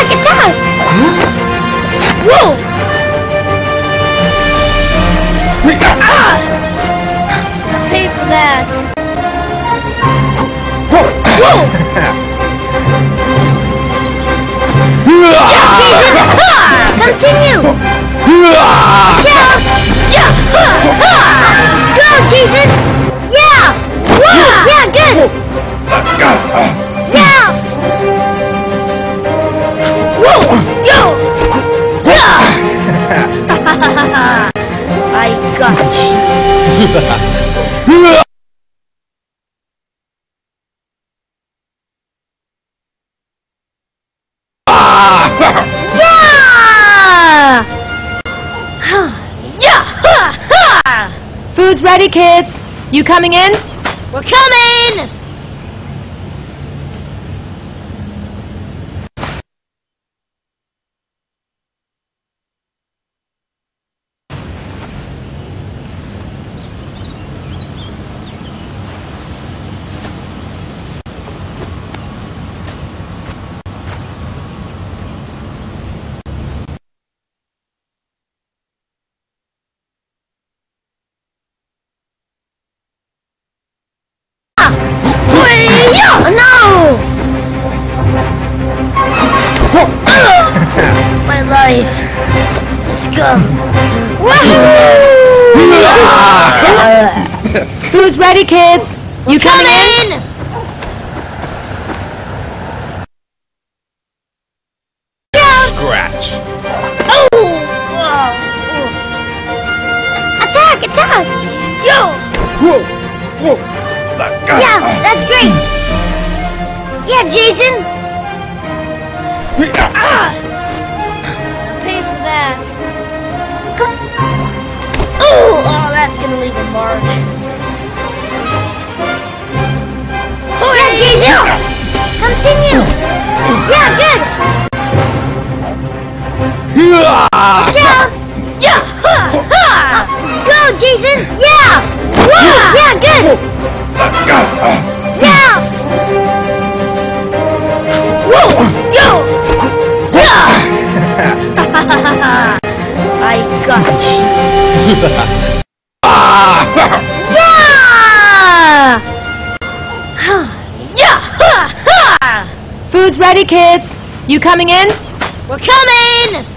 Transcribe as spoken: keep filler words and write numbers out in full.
Attack! Attack! Whoa! Ah! I'll pay for that. Whoa! Yeah, Jason! Ha! Continue! Ciao! Yeah! Ha! Ha! Go, Jason! Yeah! Whoa! Yeah, good! Yeah! Whoa! Yo! Yeah! I got you. Food's ready, kids. You coming in? We're coming! No! My life. Scum. Food's ready, kids. You coming in? in? Scratch. Oh! Attack! Attack! Yo! Whoa! Whoa! Yeah, that's great! Yeah, Jason! Ah! I'll pay for that. Oh! Oh, that's gonna leave a mark. Yeah, Jason! Continue! Yeah, good! Ciao! Yeah! Ha! Ha! Go, Jason! Yeah! Woo! Yeah, good! Yeah! Whoa! Yo! Yeah! I got you. Yeah! Yeah! Food's ready, kids. You coming in? We're coming!